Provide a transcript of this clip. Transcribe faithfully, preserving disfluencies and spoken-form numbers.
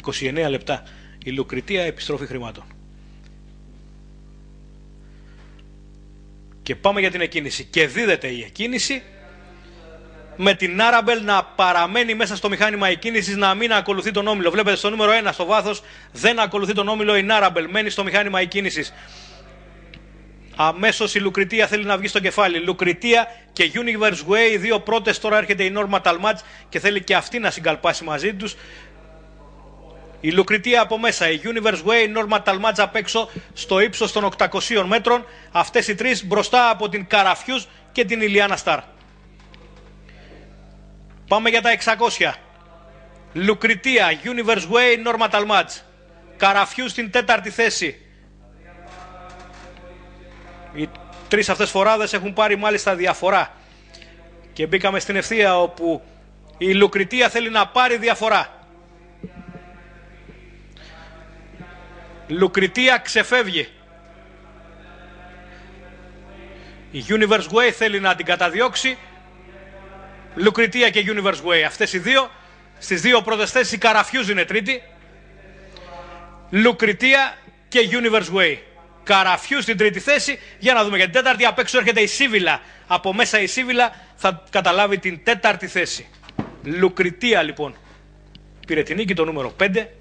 είκοσι εννέα λεπτά. Η Λουκριτία, επιστροφή χρημάτων. Και πάμε για την εκκίνηση. Και δίδεται η εκκίνηση με την Arabel να παραμένει μέσα στο μηχάνημα εκκίνησης, να μην ακολουθεί τον όμιλο. Βλέπετε στο νούμερο ένα στο βάθος δεν ακολουθεί τον όμιλο η Arabel, μένει στο μηχάνημα εκκίνησης. Αμέσως η Λουκριτία θέλει να βγει στο κεφάλι. Λουκριτία και Universe Way, οι δύο πρώτες. Τώρα έρχεται η Normatal Match και θέλει και αυτή να συγκαλπάσει μαζί τους. Η Λουκριτία από μέσα, η Universe Way, η Normatal Match απ' έξω στο ύψος των οκτακοσίων μέτρων. Αυτές οι τρεις μπροστά από την Καραφιούς και την Ιλιάνα Σταρ. Πάμε για τα εξακόσια. Λουκριτία, Universe Way, Normatal Match. Καραφιούς στην τέταρτη θέση. Οι τρεις αυτές φοράδες έχουν πάρει μάλιστα διαφορά. Και μπήκαμε στην ευθεία όπου η Λουκριτία θέλει να πάρει διαφορά. Λουκριτία ξεφεύγει. Η Universe Way θέλει να την καταδιώξει. Λουκριτία και Universe Way. Αυτές οι δύο. Στις δύο πρώτες θέσεις η Καραφιούς είναι τρίτη. Λουκριτία και Universe Way. Καραφιούς στην τρίτη θέση. Για να δούμε για την τέταρτη. Απ' έξω έρχεται η Σίβιλα. Από μέσα η Σίβιλα θα καταλάβει την τέταρτη θέση. Λουκριτία λοιπόν πήρε την νίκη, το νούμερο πέντε.